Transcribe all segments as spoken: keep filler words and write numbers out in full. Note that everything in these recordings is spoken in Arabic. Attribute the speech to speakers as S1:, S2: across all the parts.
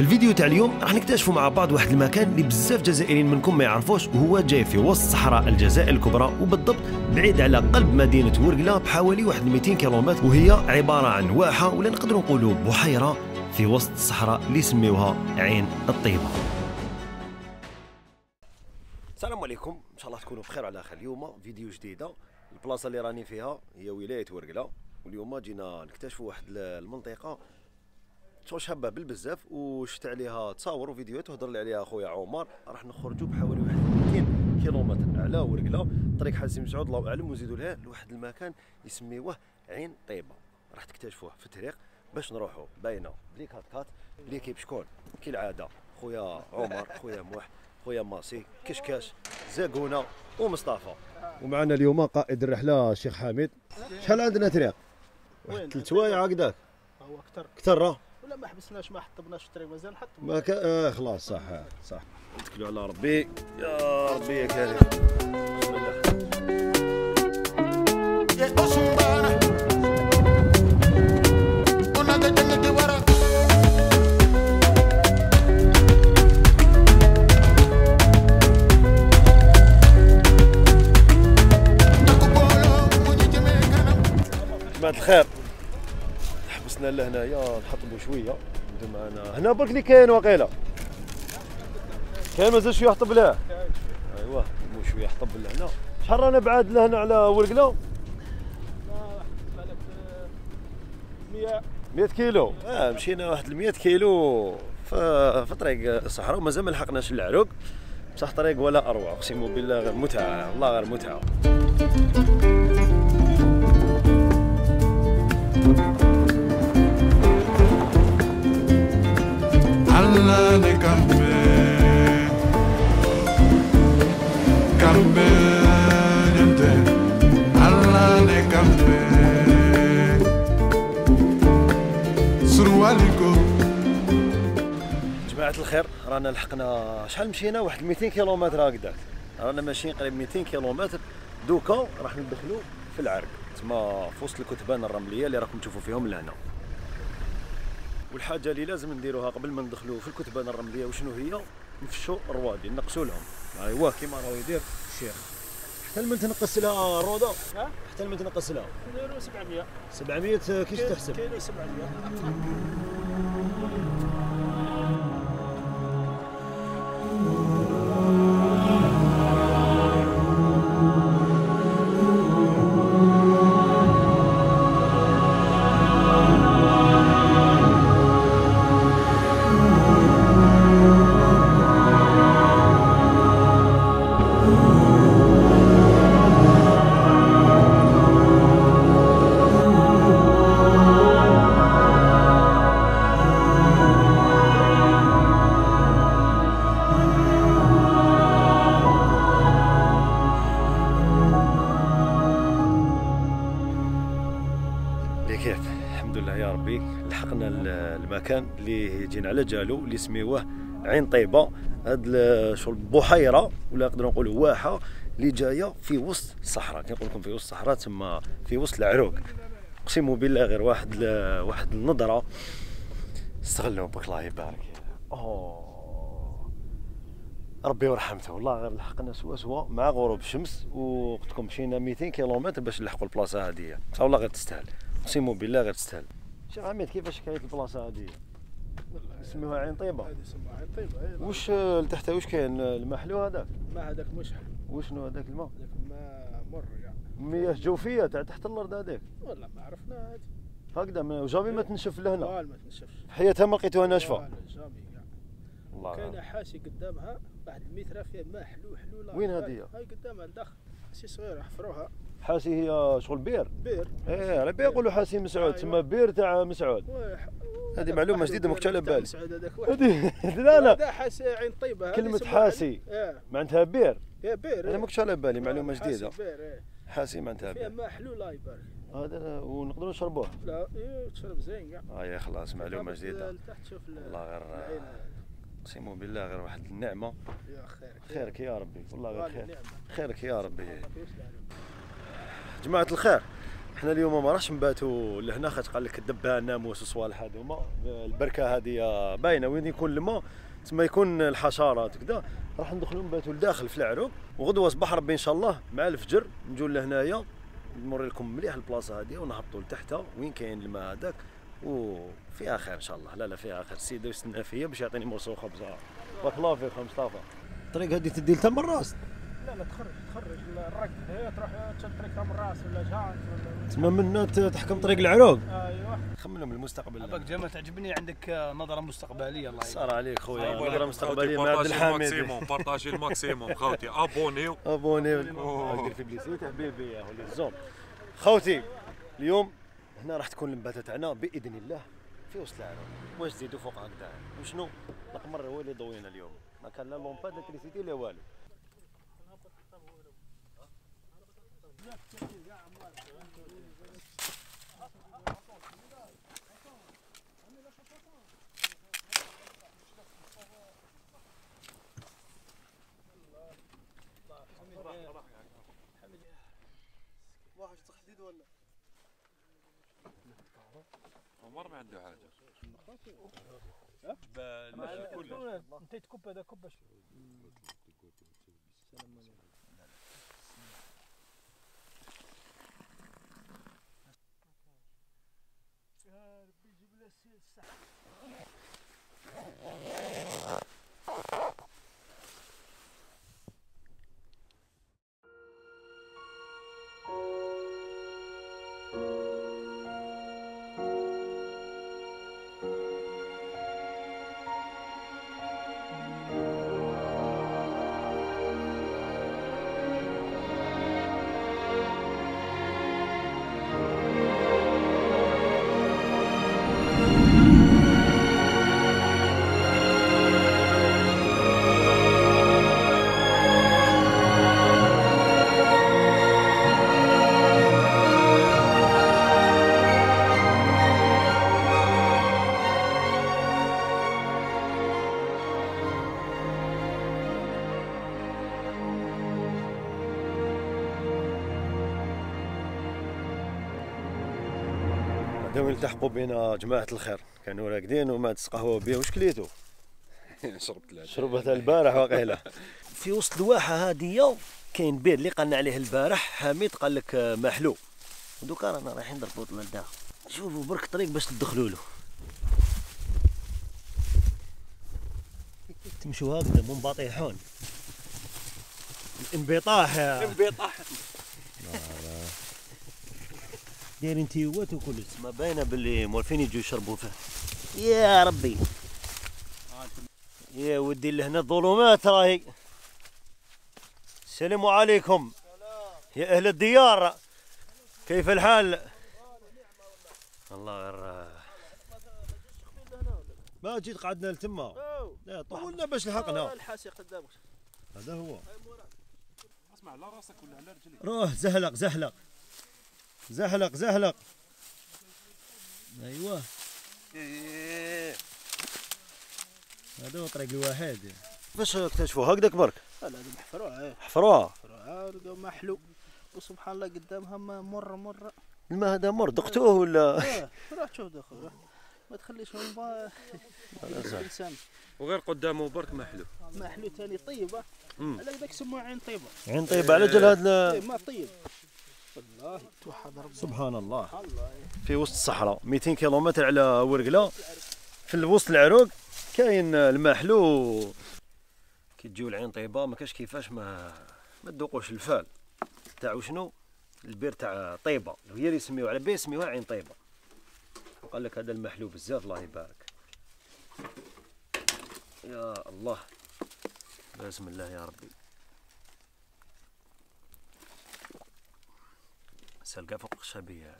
S1: الفيديو تاع اليوم راح نكتشفوا مع بعض واحد المكان اللي بزاف جزائريين منكم ما يعرفوش، وهو جاي في وسط صحراء الجزائر الكبرى، وبالضبط بعيد على قلب مدينه ورقله بحوالي واحد مئتين كيلومتر، وهي عباره عن واحه ولا نقدروا نقولوا بحيره في وسط الصحراء اللي سميوها عين الطيبه. السلام عليكم، ان شاء الله تكونوا بخير على خير. اليوم فيديو جديده. البلاصه اللي راني فيها هي ولايه ورقله، واليوم جينا نكتشفوا واحد المنطقه شو شابه بالبزاف، وشفت عليها تصاور وفيديوهات وهضر لي عليها اخويا عمر. راح نخرجوا بحوالي واحد مئتين كيلومتر على ورقله، طريق حاسي مسعود الله اعلم، ونزيدوا لها لواحد المكان يسميوه عين طيبه. راح تكتشفوه في الطريق باش نروحوا باينه بلي كات كات ليكيب شكون كالعاده، خويا عمر، خويا موح، خويا ماسي، كشكاش، زاكونا ومصطفى. ومعنا اليوم قائد الرحله الشيخ حامد. شحال عندنا طريق؟ واحد ثلاث سوايع هكذاك.
S2: هو اكثر
S1: اكثر
S2: ولا ما حبسناش، ما حطبناش في الطريق مازال نحط
S1: ما ك... آه خلاص صح صح. نتكلوا على ربي يا ربي يا كريم. بسم الله. جماعة الخير، حبسنا لهنايا نحطبوا شويه. انتم معنا هنا برك اللي كاين واقيلا كاين مازال شويه يحطب له. ايوا مو شويه يحطب لهنا. شحال رانا بعاد لهنا على ورقله؟ مئة كيلو. اه مشينا واحد مئة كيلو في في طريق الصحراء، ومازال ما لحقناش العروق، بصح طريق ولا اروع، اقسم بالله غير متعه، والله غير متعه.
S3: Allah ne cambe, cambe niente. Allah ne cambe, surwaliko.
S1: جماعة الخير، رانا لحقنا شحال مشينا؟ واحد مئتين كيلومتر هكذاك. رانا ماشيين قريب مئتين كيلومتر. دوكا راح ندخلوا في العرق، تما في وسط الكتبان الرمليه اللي راكم تشوفوا فيهم لهنا. والحاجه اللي لازم نديروها قبل ما ندخلوا في الكتبان الرمليه وشنو هي؟ نفشوا الروادي، نقصوا لهم. ايوا كيما راهو يدير الشيخ. حتى لمن تنقص لها الروضه؟ ها؟ حتى لمن تنقص لها؟
S2: نديروا سبعمية.
S1: سبعمية كيش تحسب؟
S2: كيلو سبعمية.
S1: كيف الحمد لله يا ربي لحقنا المكان اللي جينا على جالو، اللي سميوه عين طيبه. هاد شو البحيره ولا نقدروا نقولوا واحه اللي جايه في وسط الصحراء. كنقول لكم في وسط الصحراء تما في وسط العروق، اقسم بالله غير واحد ل... واحد النظره استغلوا بك الله يبارك. اوه ربي ورحمته، والله غير لحقنا سوا سوا مع غروب الشمس، وقلت لكم مشينا مئتين كيلومتر باش نلحقوا البلاصه هذه، بصح والله غير تستاهل، اقسم بالله غير تستاهل. شيخ عميد كيفاش حكايه البلاصه هذه؟ اسمها عين طيبه.
S2: هذه اسمها عين طيبه.
S1: واش لتحت واش كاين؟ الماء حلو هذاك؟
S2: ما هذاك مش حلو.
S1: وشنو هذاك الماء؟
S2: هذاك الماء مر يعني.
S1: مياه جوفيه تاع تحت الارض هذاك؟
S2: والله ما عرفنا هذه.
S1: هكذا ما جامي ما تنشف لهنا؟
S2: لا ما تنشفش.
S1: حياتها ما لقيتوها ناشفه؟
S2: لا جامي يعني.
S1: الله.
S2: كاينه حاشي قدامها واحد المتر فيها ماء حلو حلو. لا
S1: وين هذه؟
S2: هاي قدامها الداخل، حاشي صغيره حفروها.
S1: حاسي هي شغل بير؟
S2: بير.
S1: ايه ربي يقولوا حاسي مسعود، تما بير تاع مسعود. هذه معلومه جديده ما كنتش على بالي. هذه لا لا
S2: هذا حاسي عين طيبه.
S1: كلمه حاسي معناتها بير.
S2: يا بير.
S1: انا ما كنتش على بالي، معلومه جديده.
S2: بير ايه.
S1: حاسي معناتها
S2: فيها
S1: بير.
S2: ماء حلو الله يبارك.
S1: هذا ونقدروا نشربوه؟
S2: لا ايه تشرب زين كاع.
S1: اه يا خلاص معلومه جديده.
S2: لتحت شوف
S1: الله غير اقسم بالله غير واحد النعمه.
S2: يا خيرك
S1: خيرك يا ربي، والله غير خير
S2: نعمة.
S1: خيرك يا ربي. جماعة الخير، حنا اليوم ما راحش نباتوا لهنا خاطر قال لك الدبان الناموس والصوالح هذوما، البركه هذه باينه وين يكون الماء تما يكون الحشرات كذا، راح ندخلوا نباتوا لداخل في العروق، وغدوه صباح ربي ان شاء الله مع الفجر نجوا لهنايا نمر لكم مليح البلاصه هذه ونهبطوا لتحتها وين كاين الماء هذاك وفيها خير ان شاء الله. لا لا فيها خير، السيد يستنى فيا باش يعطيني موسو خبزه. بارك الله فيك مصطفى. الطريق هذه تدي لتا من الراس؟
S2: لا لا تخرج تخرج الرق هي تروح تشد طريق من الراس ولا جهات ولا
S1: تما منا تحكم طريق العروق.
S2: ايوه
S1: خمنهم المستقبل.
S2: اباك جمال تعجبني عندك نظره مستقبليه. الله
S1: صار عليك خويا
S3: نظره
S1: نظره مستقبليه مع عبد الحميد.
S3: الماكسيموم بارطاجي الماكسيموم خوتي ابونيو
S1: ابوني دير في بليسيت حبيبي يا ولي الزوم. خوتي اليوم هنا راح تكون المباتة تاعنا باذن الله في وسط العالم. واش تزيدوا فوق هكذا وشنو القمر هو اللي ضوينا اليوم، ما كان لا لومباد لا تريسيتي لا والو.
S2: واحد تحديد ولا
S3: عمر ما عنده حاجه.
S2: جبال انت تكب هذا كب شو. يا ربي جيب لنا الساعه.
S1: بداو يلتحقوا بنا جماعة الخير، كانوا راقدين وما تسقهوا به. واش كليتوا؟
S3: شربت ثلاثه
S1: شربتها البارح واقيلا. في وسط الواحة هادية كاين بير اللي قالنا عليه البارح حميد قال لك محلو، ودوكا رانا رايحين نضربوا للداخل. شوفوا برك طريق باش تدخلوا له. تمشوا هكذا منبطحون. الانبطاح
S2: انبطاح
S1: دايرين تيوات وكلش، ما باينه باللي موالفين يجوا يشربوا فيه. يا ربي يا ودي لهنا الظلمات راهي. السلام عليكم يا اهل الديار، كيف الحال؟ الله غير ما جيت قعدنا لتما. لا طولنا باش لحقنا.
S2: الحاسي قدامك
S1: هذا هو.
S3: اسمع على راسك ولا على رجليك؟
S1: روح زهلق زهلق زهلق زهلق. ايوه هذا هو طريق الواحد. باش اكتشفوا هكذاك برك؟
S2: لا لا محفروها
S1: حفروها
S2: محفروها لقاو محلو وسبحان الله قدامها مره مره.
S1: الماء هذا مر دقتوه ولا؟
S2: اه روح شوف دخل ما تخليش من الانسان.
S3: وغير قدامه برك محلو
S2: محلو ثاني طيبه على ذاك سموها عين طيبه.
S1: عين طيبه على جال هذا
S2: ما طيب والله توحد ربي
S1: سبحان الله.
S2: الله
S1: في وسط الصحراء مئتين كيلومتر على ورقله في وسط العروق كاين المحلو. كي تجيو العين طيبه ما كاش كيفاش ما ما تذوقوش الفال تاع شنو البير تاع طيبه، هي اللي يسميوها على بالي يسميوها عين طيبه. وقال لك هذا المحلو بزاف الله يبارك. يا الله بسم الله يا ربي. سلقة فوق الشبيه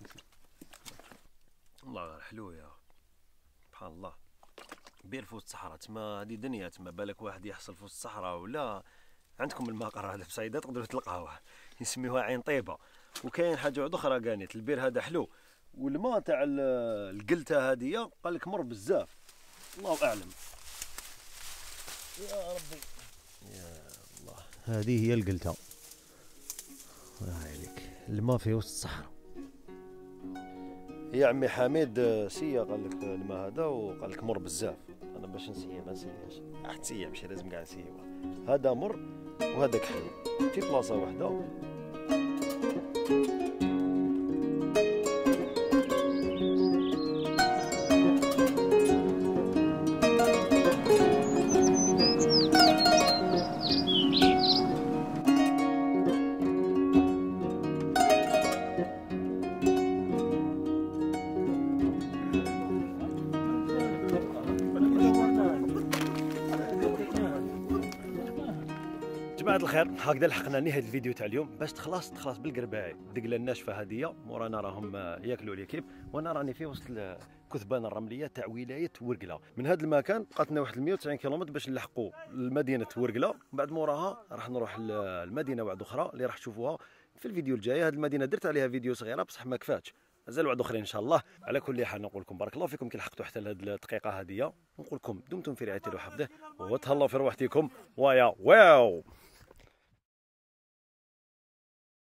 S1: الله غير حلو يا سبحان الله. بير في وسط الصحراء تما هذه دنيا تما. بالك واحد يحصل في وسط الصحراء ولا عندكم المقر هذا في صيدا تقدروا تلقاوه يسميوها عين طيبه. وكاين حاجه واحده اخرى قالت البير هذا حلو والماء تاع القلته هذه قال لك مر بزاف الله اعلم. يا ربي يا الله هذه هي القلته. هاي لك الماء في وسط الصحراء يا عمي حميد سيا قال لك الماء هذا وقال لك مر بزاف. انا باش نسيا ما نسياش راح تسيا ماشي لازم كاع نسيوه. هذا مر وهذاك حلو في بلاصه واحده. جماعة الخير هكذا لحقنا نهاية الفيديو تاع اليوم. باش تخلص تخلص بالقرباعي الدقله الناشفه هذه مورانا راهم ياكلوا ليكيب، وانا راني في وسط الكثبان الرمليه تاع ولايه ورقله. من هذا المكان بقات لنا واحد مئة وتسعين كيلومتر باش نلحقوا لمدينه ورقله، بعد موراها راح نروح لمدينه واحده اخرى اللي راح تشوفوها في الفيديو الجاي. هذه المدينه درت عليها فيديو صغيره بصح ما كفاتش، مازال واحد اخرين ان شاء الله. على كل حال نقول لكم بارك الله فيكم كي لحقتوا حتى لهذه الدقيقه هذه، نقول لكم دمتم في رعايه الله وحفظه وتهلاو في روحتكم ويا واو.